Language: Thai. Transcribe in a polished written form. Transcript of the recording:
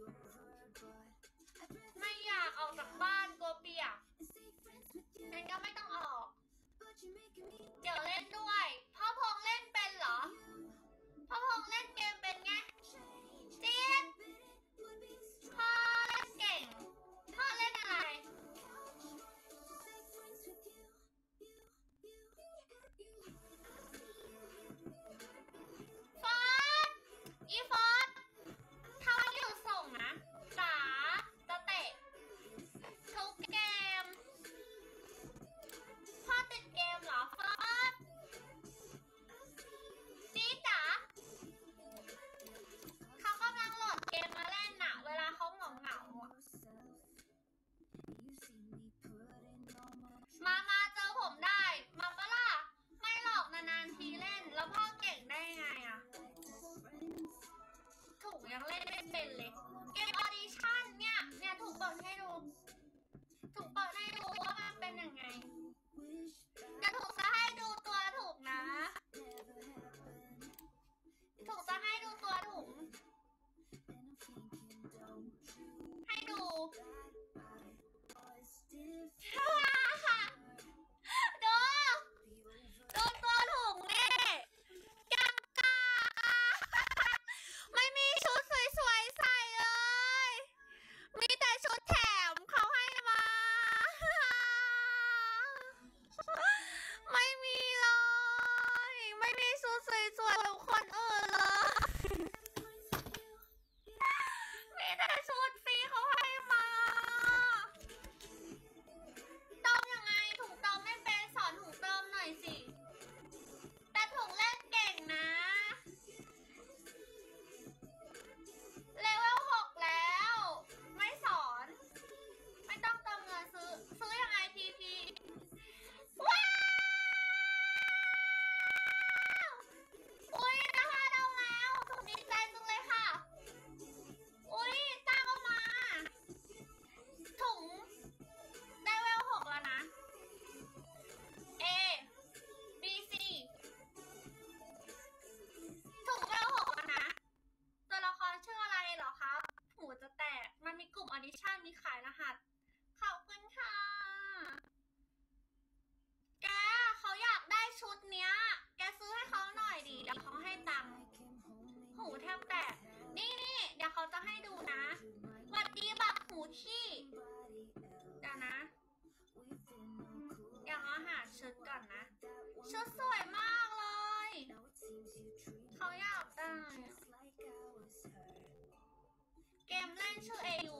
ไม่อยากออกจากบ้านกลัวเปียกงั้นก็ไม่ต้องออกเดี๋ยวเล่นด้วยพ่อพงเล่นเป็นเหรอพ่อพงเล่นเกมเป็นไงจี๊ดพ่อเล่นเก่งพ่อเล่นอะไรฟอสอีฟอสถ้าอยู่ส่งนะจ๋าจะเตะทุกเกมพ่อติดเกมเหรอฟอสจี๊ดจ๋าเขากำลังโหลดเกมมาเล่นน่ะเวลาเขาเหงามาเจอผมได้มาปะล่ะไม่หรอกนานๆทีเล่นแล้วพ่อเก่งได้ไงอ่ะถูกยังเล่นไม่เป็นเลยเกมออดิชั่นเนี่ยถูกเปิดให้ดูว่ามันเป็นยังไงจะถูกจะให้ดูตัวถูกนะถูกจะให้ดูตัวถูกให้ดูดูตัวถุงนี่ยังกาไม่มีชุดสวยๆใส่เลยมีแต่ชุดแถมเขาให้มาไม่มีเลยไม่มีชุดสวยๆแบบคนอื่นเลยมีแต่ชุดฟรีเขาให้มาเติมยังไงถุงเติมไม่เป็นสอนถุงเติมหน่อยสิแต่ถุงเล่นเก่งนะเลเวล6แล้วไม่สอนไม่ต้องเติมเงินซื้อยังไงทีว้าวอุ้ยนะคะเดาแล้วถูกดีใจจังเลยค่ะอุ้ยตั้งออกมาถุงได้เวล6แล้วนะ A B C ถุงเวล6แล้วนะตัวละครชื่ออะไรเหรอคะหูจะแตกมันมีกลุ่มออดิชั่นมีขายรหัสขอบคุณค่ะแกเขาอยากได้ชุดเนี้ยแกซื้อให้เขาหน่อยดิเดี๋ยวเขาให้ตังค์หูแทบแตกนี่เดี๋ยวเขาจะให้ดูนะหวัดดีบักหูขี้เดี๋ยวนะอยากเอาหาชุดก่อนนะชุดสวยมากเลยเขาอยากได้เกมเล่นชื่อ AU